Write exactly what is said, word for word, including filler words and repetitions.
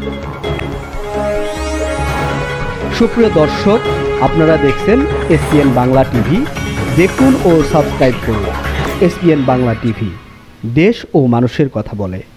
সুপ্রিয় দর্শক, আপনারা দেখছেন এসপিএন বাংলা টিভি। দেখুন ও সাবস্ক্রাইব করুন। এসপিএন বাংলা টিভি, দেশ ও মানুষের কথা বলে।